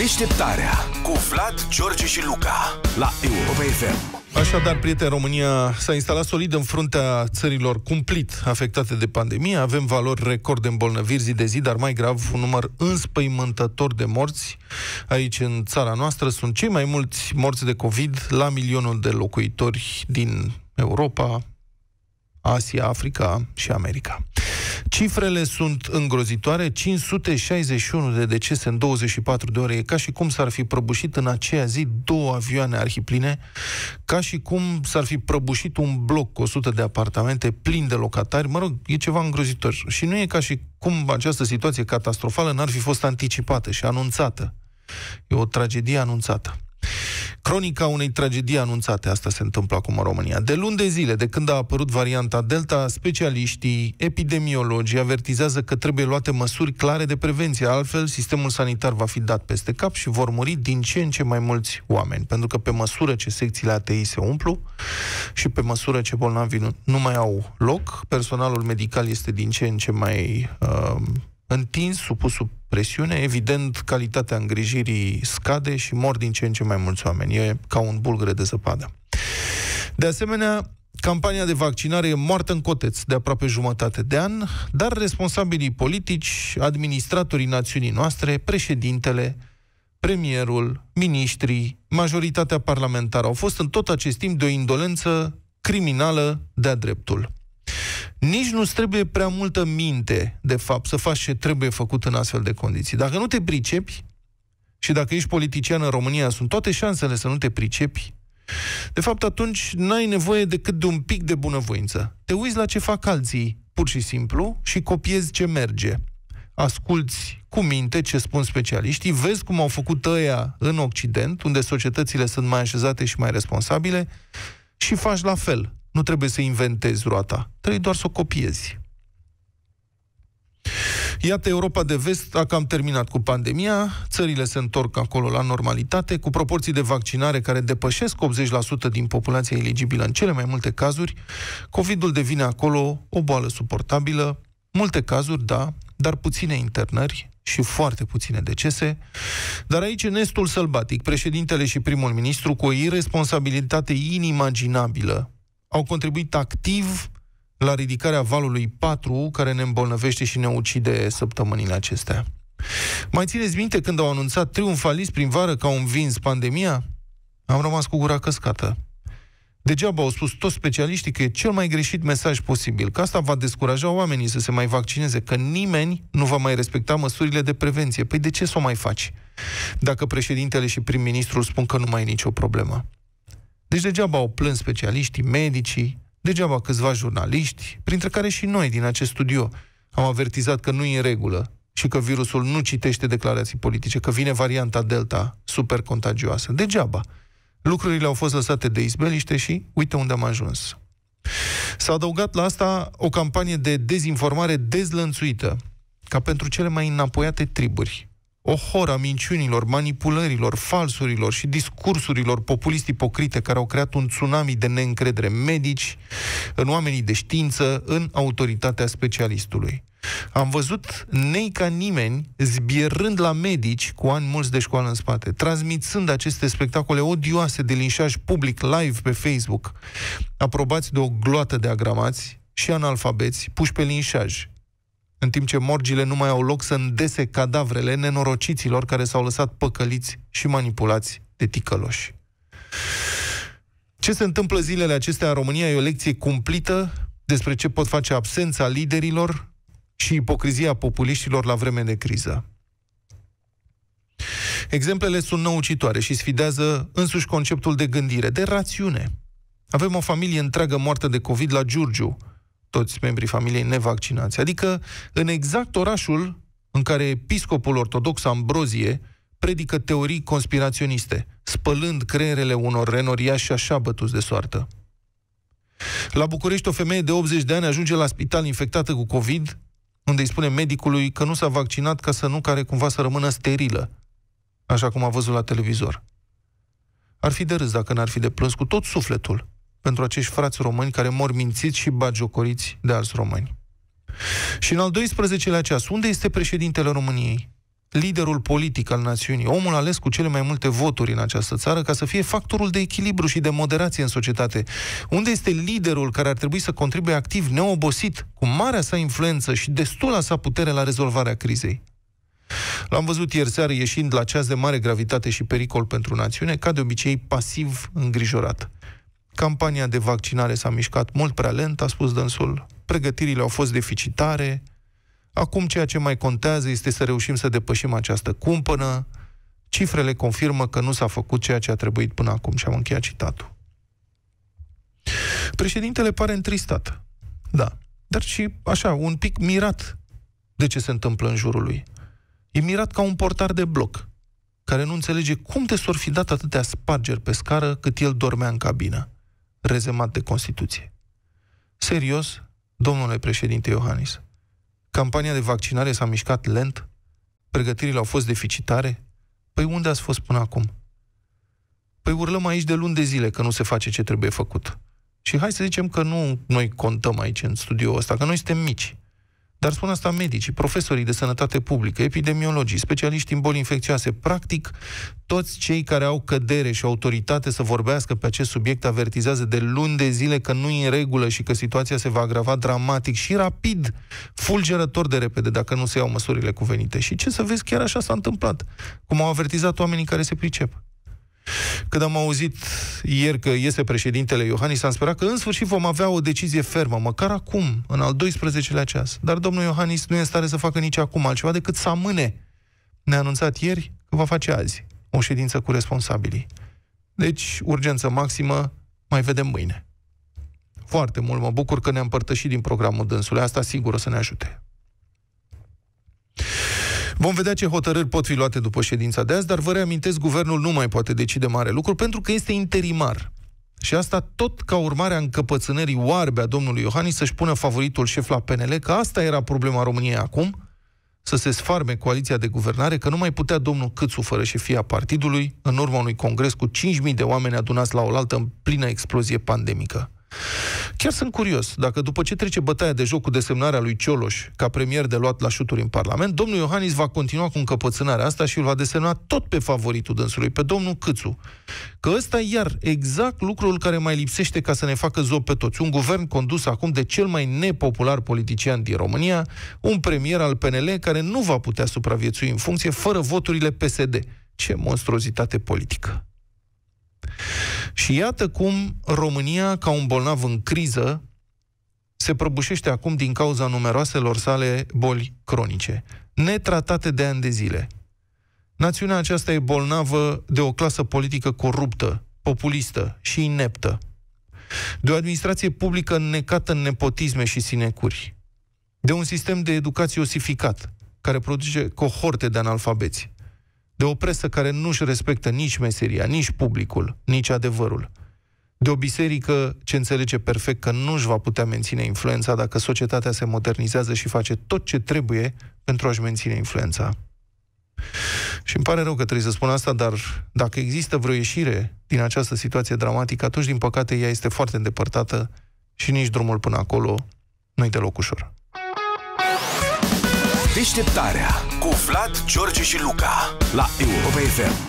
Deșteptarea cu Vlad, George și Luca la Europa FM. Așadar, prieteni, România s-a instalat solid în fruntea țărilor cumplit afectate de pandemie. Avem valori record de îmbolnăviri zi de zi, dar mai grav, un număr înspăimântător de morți. Aici, în țara noastră, sunt cei mai mulți morți de COVID la milionul de locuitori din Europa, Asia, Africa și America. Cifrele sunt îngrozitoare, 561 de decese în 24 de ore. E ca și cum s-ar fi prăbușit în aceea zi 2 avioane arhipline, ca și cum s-ar fi prăbușit un bloc cu 100 de apartamente plin de locatari. Mă rog, e ceva îngrozitor. Și nu e ca și cum această situație catastrofală n-ar fi fost anticipată și anunțată. E o tragedie anunțată. Cronica unei tragedii anunțate, asta se întâmplă acum în România. De luni de zile, de când a apărut varianta Delta, specialiștii, epidemiologii avertizează că trebuie luate măsuri clare de prevenție, altfel sistemul sanitar va fi dat peste cap și vor muri din ce în ce mai mulți oameni. Pentru că pe măsură ce secțiile ATI se umplu și pe măsură ce bolnavii nu mai au loc, personalul medical este din ce în ce mai întins, supus sub presiune, evident, calitatea îngrijirii scade și mor din ce în ce mai mulți oameni. E ca un bulgăre de zăpadă. De asemenea, campania de vaccinare e moartă în coteț de aproape jumătate de an, dar responsabilii politici, administratorii națiunii noastre, președintele, premierul, miniștrii, majoritatea parlamentară au fost în tot acest timp de o indolență criminală de-a dreptul. Nici nu-ți trebuie prea multă minte, de fapt, să faci ce trebuie făcut în astfel de condiții. Dacă nu te pricepi, și dacă ești politician în România, sunt toate șansele să nu te pricepi, de fapt, atunci n-ai nevoie decât de un pic de bunăvoință. Te uiți la ce fac alții, pur și simplu, și copiezi ce merge. Asculți cu minte ce spun specialiștii, vezi cum au făcut ăia în Occident, unde societățile sunt mai așezate și mai responsabile, și faci la fel. Nu trebuie să inventezi roata, trebuie doar să o copiezi. Iată, Europa de Vest a cam terminat cu pandemia, țările se întorc acolo la normalitate, cu proporții de vaccinare care depășesc 80% din populația eligibilă în cele mai multe cazuri. COVID-ul devine acolo o boală suportabilă, multe cazuri, da, dar puține internări și foarte puține decese. Dar aici, în estul sălbatic, președintele și primul ministru, cu o irresponsabilitate inimaginabilă, au contribuit activ la ridicarea valului 4, care ne îmbolnăvește și ne ucide săptămânile acestea. Mai țineți minte când au anunțat triumfalist prin vară că au învins pandemia? Am rămas cu gura căscată. Degeaba au spus toți specialiștii că e cel mai greșit mesaj posibil, că asta va descuraja oamenii să se mai vaccineze, că nimeni nu va mai respecta măsurile de prevenție. Păi de ce să o mai faci? Dacă președintele și prim-ministrul spun că nu mai e nicio problemă. Deci degeaba au plâns specialiștii, medicii, degeaba câțiva jurnaliști, printre care și noi din acest studio am avertizat că nu e în regulă și că virusul nu citește declarații politice, că vine varianta Delta super contagioasă. Degeaba. Lucrurile au fost lăsate de izbeliște și uite unde am ajuns. S-a adăugat la asta o campanie de dezinformare dezlănțuită, ca pentru cele mai înapoiate triburi. O horă a minciunilor, manipulărilor, falsurilor și discursurilor populist ipocrite care au creat un tsunami de neîncredere în medici, în oamenii de știință, în autoritatea specialistului. Am văzut nei ca nimeni zbierând la medici cu ani mulți de școală în spate, transmițând aceste spectacole odioase de linșaj public live pe Facebook, aprobați de o gloată de agramați și analfabeți puși pe linșaj, în timp ce morgile nu mai au loc să îndese cadavrele nenorociților care s-au lăsat păcăliți și manipulați de ticăloși. Ce se întâmplă zilele acestea în România e o lecție cumplită despre ce pot face absența liderilor și ipocrizia populiștilor la vreme de criză. Exemplele sunt năucitoare și sfidează însuși conceptul de gândire, de rațiune. Avem o familie întreagă moartă de COVID la Giurgiu, toți membrii familiei nevaccinați. Adică în exact orașul în care episcopul ortodox Ambrozie predică teorii conspiraționiste, spălând creierele unor renoriași așa bătuți de soartă. La București, o femeie de 80 de ani ajunge la spital infectată cu COVID, unde îi spune medicului că nu s-a vaccinat ca să nu care cumva să rămână sterilă, așa cum a văzut la televizor. Ar fi de râs dacă n-ar fi de plâns cu tot sufletul pentru acești frați români care mor mințiți și batjocoriți de alți români. Și în al 12-lea ceas, unde este președintele României? liderul politic al națiunii, omul ales cu cele mai multe voturi în această țară, ca să fie factorul de echilibru și de moderație în societate? Unde este liderul care ar trebui să contribuie activ, neobosit, cu marea sa influență și destula sa putere la rezolvarea crizei? L-am văzut ieri seară ieșind la ceas de mare gravitate și pericol pentru națiune, ca de obicei pasiv îngrijorat. Campania de vaccinare s-a mișcat mult prea lent, a spus dânsul, pregătirile au fost deficitare, acum ceea ce mai contează este să reușim să depășim această cumpănă, cifrele confirmă că nu s-a făcut ceea ce a trebuit până acum. Și am încheiat citatul. Președintele pare întristat, da, dar și așa, un pic mirat de ce se întâmplă în jurul lui. E mirat ca un portar de bloc, care nu înțelege cum de s-or fi dat atâtea spargeri pe scară cât el dormea în cabină, rezemat de Constituție. Serios, domnule președinte Iohannis, campania de vaccinare s-a mișcat lent? Pregătirile au fost deficitare? Păi unde ați fost până acum? Păi urlăm aici de luni de zile că nu se face ce trebuie făcut. Și hai să zicem că nu noi contăm aici în studioul ăsta, că noi suntem mici. Dar spun asta medicii, profesorii de sănătate publică, epidemiologii, specialiști în boli infecțioase, practic toți cei care au cădere și autoritate să vorbească pe acest subiect avertizează de luni de zile că nu e în regulă și că situația se va agrava dramatic și rapid, fulgerător de repede, dacă nu se iau măsurile cuvenite. Și ce să vezi, chiar așa s-a întâmplat, cum au avertizat oamenii care se pricep. Când am auzit ieri că iese președintele Iohannis, am sperat că în sfârșit vom avea o decizie fermă, măcar acum, în al 12-lea ceas. Dar domnul Iohannis nu e în stare să facă nici acum altceva decât să amâne. Ne-a anunțat ieri că va face azi o ședință cu responsabilii. Deci, urgență maximă, mai vedem mâine. Foarte mult mă bucur că ne-am împărtășit din programul dânsului. Asta sigur o să ne ajute. Vom vedea ce hotărâri pot fi luate după ședința de azi, dar vă reamintesc, guvernul nu mai poate decide mare lucru pentru că este interimar. Și asta tot ca urmare a încăpățânării oarbe a domnului Iohannis să-și pună favoritul șef la PNL, că asta era problema României acum, să se sfarme coaliția de guvernare, că nu mai putea domnul Câțu fără șefia partidului, în urma unui congres cu 5.000 de oameni adunați la oaltă în plină explozie pandemică. Chiar sunt curios, dacă după ce trece bătaia de joc cu desemnarea lui Cioloș ca premier de luat la șuturi în Parlament, domnul Iohannis va continua cu încăpățânarea asta și îl va desemna tot pe favoritul dânsului, pe domnul Câțu. Că ăsta e iar exact lucrul care mai lipsește ca să ne facă zob pe toți. Un guvern condus acum de cel mai nepopular politician din România, un premier al PNL care nu va putea supraviețui în funcție fără voturile PSD. Ce monstruozitate politică! Și iată cum România, ca un bolnav în criză, se prăbușește acum din cauza numeroaselor sale boli cronice, netratate de ani de zile. Națiunea aceasta e bolnavă de o clasă politică coruptă, populistă și ineptă, de o administrație publică înnecată în nepotisme și sinecuri, de un sistem de educație osificat, care produce cohorte de analfabeți, de o presă care nu-și respectă nici meseria, nici publicul, nici adevărul, de o biserică ce înțelege perfect că nu-și va putea menține influența dacă societatea se modernizează și face tot ce trebuie pentru a-și menține influența. Și îmi pare rău că trebuie să spun asta, dar dacă există vreo ieșire din această situație dramatică, atunci, din păcate, ea este foarte îndepărtată și nici drumul până acolo nu-i deloc ușor. Deșteptarea cu Vlad, George și Luca la Europa FM.